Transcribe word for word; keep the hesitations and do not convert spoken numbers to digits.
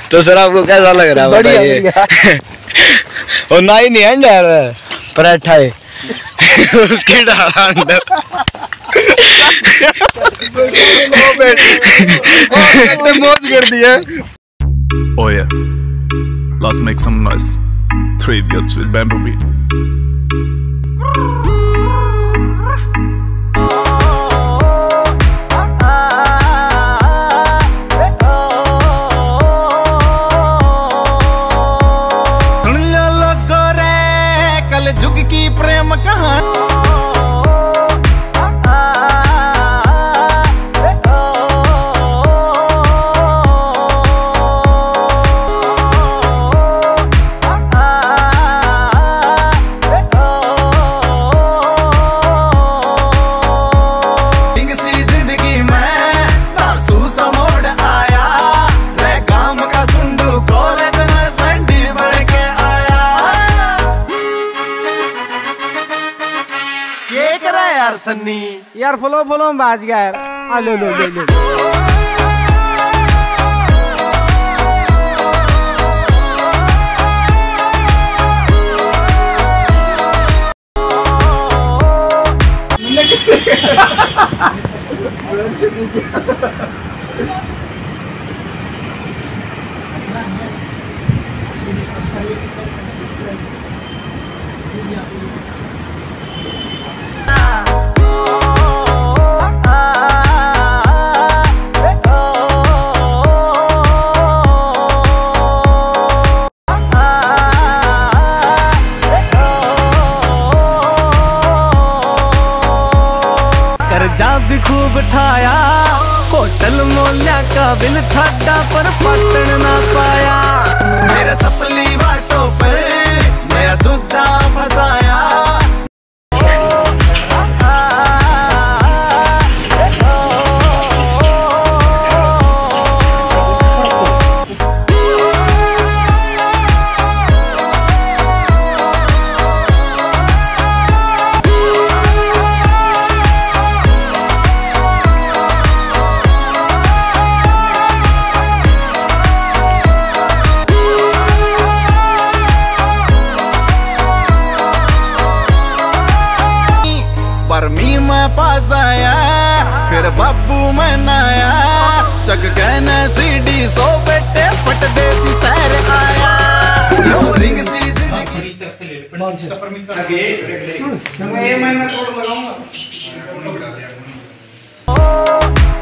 तो सर आपको कैसा लग रहा है? बढ़िया बढ़िया। और ना ही नहीं है यार पराठा है उसके डाला अंदर। मौज कर दिया। Oh yeah, let's make some noise. Three idiots with bamboo beat. जुग की प्रेम कहानी सन्नी यार फलो फलो में बाज गया यार। आ लो लो लो लो भी खूब ठाया होटल मोल्या का बिल ठाडा पर पटन ना पाया। मेरा सपली बाटो पर मेरा दूजा फसाया। परमी में पास आया फिर बाबू में नाया चक कहने सीडी सो बेटे फट देसी सैर आया। रिंग सी जिंदगी